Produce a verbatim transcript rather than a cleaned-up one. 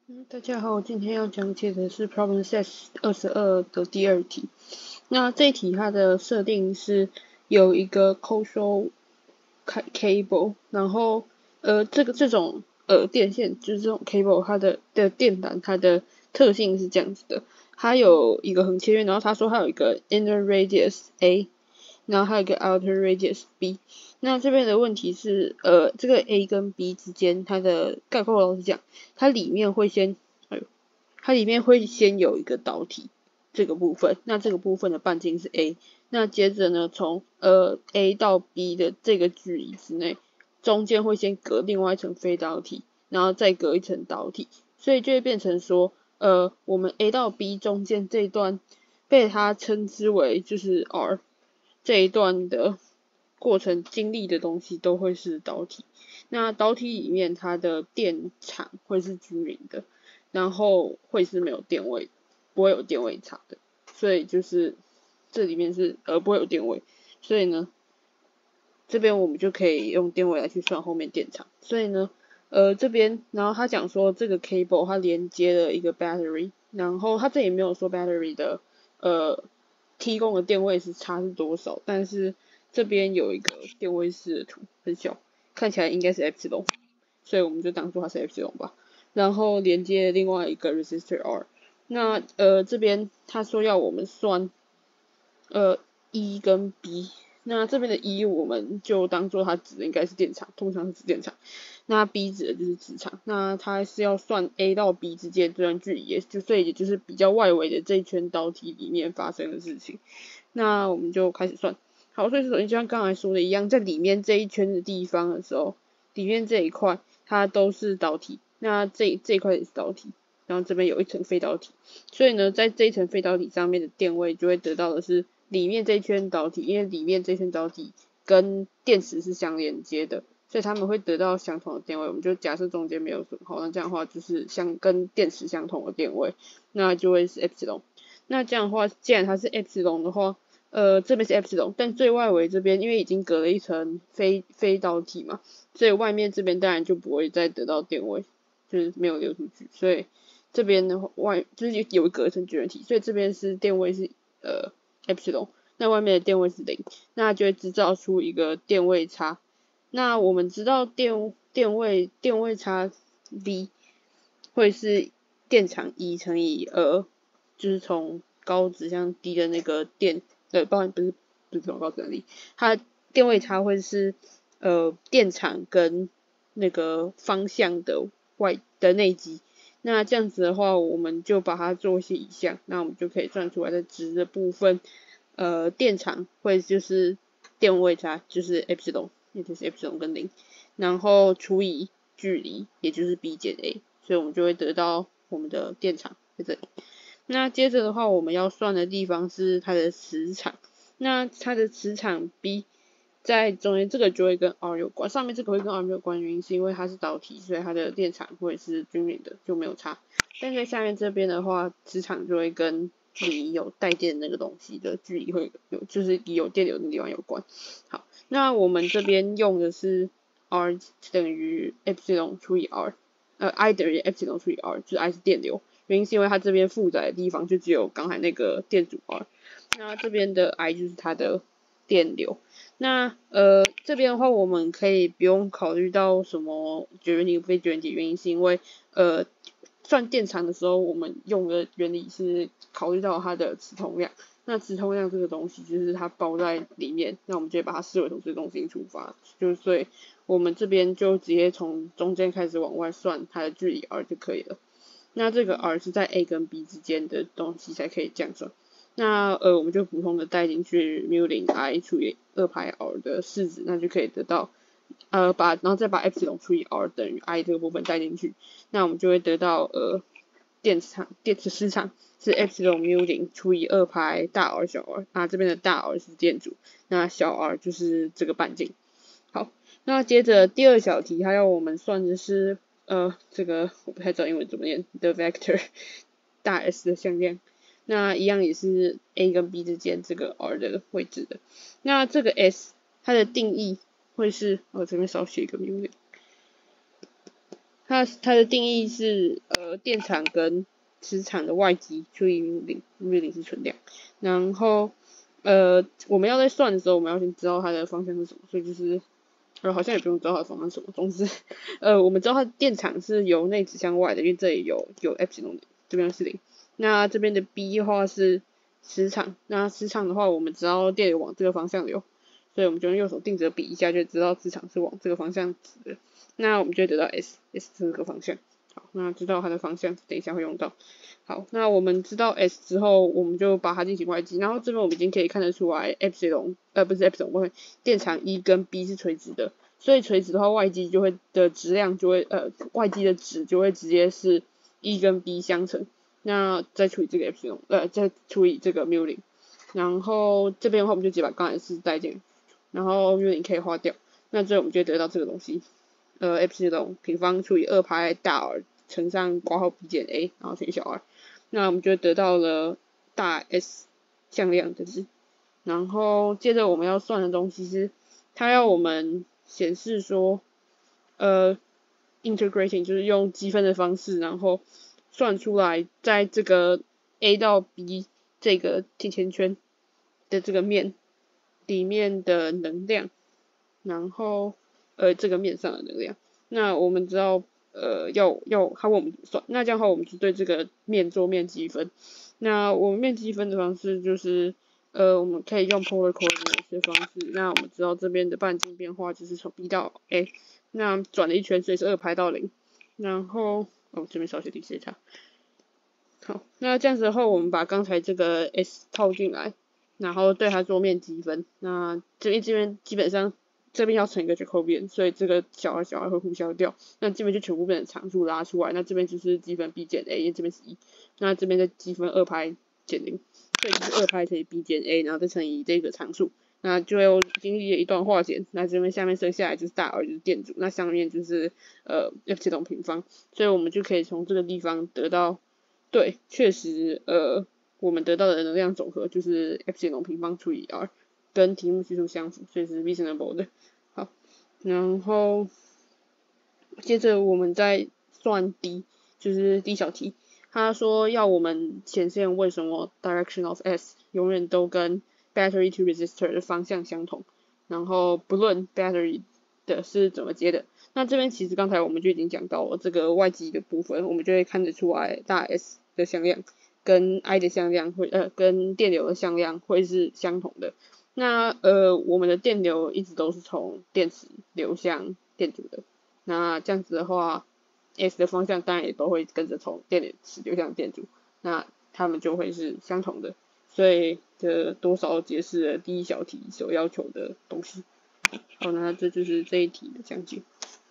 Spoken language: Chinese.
嗯，大家好，我今天要讲解的是 Problem Set 二十二的第二题。那这一题它的设定是有一个 coaxial cable，然后呃这个这种呃电线就是这种 cable 它的的电缆它的特性是这样子的，它有一个横切面，然后他说它有一个 inner radius A，然后还有一个 outer radius B。那这边的问题是，呃，这个 A 跟 B 之间它的概括老师讲，它里面会先，哎呦，它里面会先有一个导体这个部分，那这个部分的半径是 A，那接着呢，从呃 A 到 B 的这个距离之内，中间会先隔另外一层非导体，然后再隔一层导体，所以就会变成说，呃，我们 A 到 B 中间这一段被它称之为就是 R 这一段的过程经历的东西都会是导体。那导体里面它的电场会是均匀的，然后会是没有电位，不会有电位差的。所以就是这里面是呃不会有电位，所以呢这边我们就可以用电位来去算后面电场。所以呢呃这边然后他讲说这个 cable 它连接了一个 battery， 然后他这里没有说 battery 的呃提供的电位是差是多少，但是这边有一个电位式的图，很小，看起来应该是 epsilon， 所以我们就当做它是 epsilon 吧。然后连接另外一个 resistor R。那呃这边他说要我们算呃 E 跟 B， 那这边的 E 我们就当做它指的应该是电场，通常是指电场。那 B 指的就是磁场，那它是要算 A 到 B 之间这段距离，也就所以也就是比较外围的这一圈导体里面发生的事情。那我们就开始算。好，所以首先就像刚才说的一样，在里面这一圈的地方的时候，里面这一块它都是导体，那这这一块也是导体，然后这边有一层非导体，所以呢，在这一层非导体上面的电位就会得到的是里面这一圈导体，因为里面这一圈导体跟电池是相连接的，所以他们会得到相同的电位。我们就假设中间没有损耗，那这样的话就是相跟电池相同的电位，那就会是 epsilon。那这样的话，既然它是 epsilon 的话，呃，这边是 epsilon， 但最外围这边因为已经隔了一层非非导体嘛，所以外面这边当然就不会再得到电位，就是没有流出去，所以这边的外就是有一隔一层绝缘体，所以这边是电位是呃 epsilon， 那外面的电位是零，那就会制造出一个电位差。那我们知道电电位电位差 V 会是电场 E 乘以二，就是从高指向低的那个电。对，包含不是不是广告整理，它电位差会是呃电场跟那个方向的外的内积。那这样子的话，我们就把它做一些移项，那我们就可以算出来的值的部分，呃，电场会就是电位差，就是 epsilon， 也就是 epsilon 跟零，然后除以距离，也就是 b 减 a， 所以我们就会得到我们的电场在这里。那接着的话，我们要算的地方是它的磁场。那它的磁场 B 在中间这个就会跟 R 有关，上面这个会跟 R 没有关，原因是因为它是导体，所以它的电场会是均匀的，就没有差。但在下面这边的话，磁场就会跟你有带电那个东西的距离会有，就是有电流的地方有关。好，那我们这边用的是 R 等于 epsilon 除以 R， 呃 I 等于 epsilon 除以 R， 就是 I 是电流。原因是因为它这边负载的地方就只有刚才那个电阻 R， 那这边的 I 就是它的电流。那呃这边的话，我们可以不用考虑到什么绝缘体非绝缘体，原因是因为呃算电场的时候，我们用的原理是考虑到它的磁通量。那磁通量这个东西就是它包在里面，那我们就把它视为同时中心出发，就是所以我们这边就直接从中间开始往外算它的距离 R 就可以了。那这个 R 是在 A 跟 B 之间的东西才可以这样算。那呃我们就普通的带进去 mu 零 I 除以二派 R 的式子，那就可以得到呃把然后再把 epsilon 除以 R 等于 I 这个部分带进去，那我们就会得到呃电磁场电磁磁场是 epsilon mu 零除以二派大 R 小 R， 那这边的大 R 是电阻，那小 R 就是这个半径。好，那接着第二小题，它要我们算的是呃，这个我不太知道英文怎么念的 vector 大 S 的向量，那一样也是 A 跟 B 之间这个 R 的位置的。那这个 S 它的定义会是，我这边少写一个 mu 零，它它的定义是呃呃电场跟磁场的外积除以 mu 零，mu 零是存量。然后呃我们要在算的时候，我们要先知道它的方向是什么，所以就是呃好像也不用知道它的方向是什么，总之呃我们知道它的电场是由内指向外的，因为这里有有 epsilon， 这边是零。那这边的 B 的话是磁场，那磁场的话我们知道电流往这个方向流，所以我们就用右手定着比一下，就知道磁场是往这个方向指的。那我们就会得到 S，S 是这个方向。好，那知道它的方向，等一下会用到。好，那我们知道 S 之后，我们就把它进行外积，然后这边我们已经可以看得出来 epsilon， 呃不是 epsilon， 我会电场 E 跟 B 是垂直的，所以垂直的话外积就会的质量就会呃外积的值就会直接是 E 跟 B 相乘，那再除以这个 epsilon， 呃再除以这个 mu 零，然后这边的话我们就直接把刚才的式带进，然后 mu 零可以划掉，那最后我们就会得到这个东西。呃 epsilon 平方除以二派大 R 乘上括号 b 减 a， 然后乘以小 r， 那我们就得到了大 S 向量的值。然后接着我们要算的东西是，它要我们显示说，呃 integrating 就是用积分的方式，然后算出来在这个 A 到 B 这个甜甜圈的这个面里面的能量，然后呃这个面上的能量。那我们知道呃要要他问我们怎么算，那这样的话我们就对这个面做面积分。那我们面积分的方式就是呃我们可以用 polar coordinate 的方式。那我们知道这边的半径变化就是从 B 到 A， 那转了一圈，所以是二派到零。然后哦这边少写 D C 它。好，那这样子的话，我们把刚才这个 S 套进来，然后对它做面积分。那这边这边基本上这边要乘一个 Jacobian， 所以这个小 r 小 r 会互消掉，那这边就全部变成常数拉出来，那这边就是积分 b 减 a， 因为这边是一，那这边的积分二派减零，所以就是二派乘以 b 减 a， 然后再乘以这个常数，那就要经历了一段化简，那这边下面剩下来就是大 R 就是电阻，那上面就是呃 epsilon 平方，所以我们就可以从这个地方得到，对，确实呃我们得到的能量总和就是 epsilon 平方除以 R， 跟题目系数相符，所以是 reasonable 的。好，然后接着我们再算 D， 就是 D 小题，他说要我们显现为什么 direction of S 永远都跟 battery to resistor 的方向相同，然后不论 battery 的是怎么接的。那这边其实刚才我们就已经讲到了这个外积的部分，我们就会看得出来大 S 的向量跟 I 的向量会呃跟电流的向量会是相同的。那呃我们的电流一直都是从电池流向电阻的，那这样子的话 S 的方向当然也都会跟着从电池流向电阻，那它们就会是相同的，所以这多少解释了第一小题所要求的东西。好，那这就是这一题的讲解。